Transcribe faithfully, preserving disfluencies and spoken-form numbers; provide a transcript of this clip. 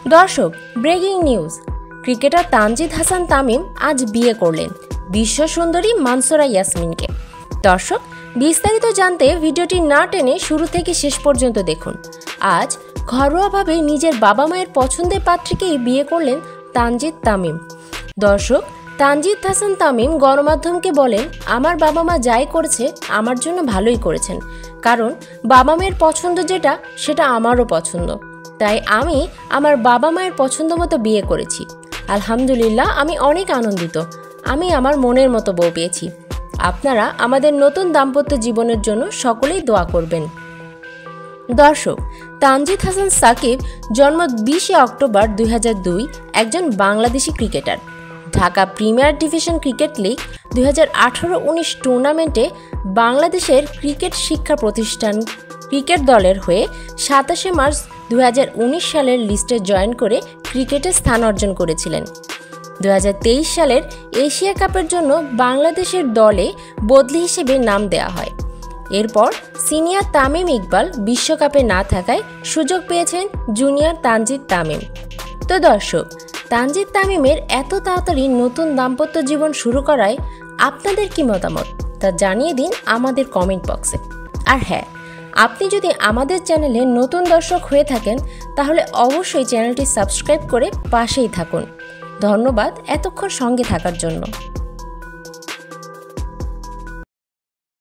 দর্শক, breaking news, cricketer Tanzid Hasan Tamim আজ বিয়ে করলেন বিশ্ব সুন্দরী মানসুরা ইয়াসমিনকে। দর্শক, বিস্তারিত জানতে ভিডিওটি না টেনে শুরু থেকে শেষ পর্যন্ত দেখুন। আজ ঘরোয়াভাবে নিজের বাবা মায়ের পছন্দের পাত্রীকেই বিয়ে করলেন তানজিদ তামিম। দর্শক, তানজিদ হাসান তামিম গণমাধ্যমকে বলেন, আমার বাবা মা যাই করেছে আমার জন্য ভালোই করেছেন, কারণ বাবা মায়ের পছন্দ যেটা সেটা আমারও পছন্দ, তাই আমি আমার বাবা মায়ের পছন্দ মতো বিয়ে করেছি। আলহামদুলিল্লাহ, আমি অনেক আনন্দিত। আমি আমার মনের মতো বউ পেয়েছি। আপনারা আমাদের নতুন দাম্পত্য জীবনের জন্য সকলেই দোয়া করবেন। দর্শক, তানজিদ হাসান সাকিব জন্ম বিশে অক্টোবর দুই হাজার দুই, একজন Bangladeshi cricketer. Dhaka premier division cricket league দুই হাজার আঠারো উনিশ টুর্নামেন্টে বাংলাদেশের ক্রিকেট শিক্ষা প্রতিষ্ঠান ক্রিকেট দলের হয়ে সাতাশে মার্চ দুই হাজার উনিশ সালের লিস্টে জয়েন করে ক্রিকেটে স্থান অর্জন করেছিলেন। দুই হাজার তেইশ সালের এশিয়া কাপের জন্য বাংলাদেশের দলে বদলি হিসেবে নাম দেওয়া হয়। এরপর সিনিয়র তামিম ইকবাল বিশ্বকাপে না থাকায় সুযোগ পেয়েছেন জুনিয়র তানজিদ তামিম। তো দর্শক, তানজিদ তামিমের এত তাড়াতাড়ি নতুন দাম্পত্য জীবন শুরু করায় আপনাদের কি মতামত তা জানিয়ে দিন আমাদের কমেন্ট বক্সে। আর হ্যাঁ, আপনি যদি আমাদের চ্যানেলে নতুন দর্শক হয়ে থাকেন তাহলে অবশ্যই চ্যানেলটি সাবস্ক্রাইব করে পাশেই থাকুন। ধন্যবাদ এতক্ষণ সঙ্গে থাকার জন্য।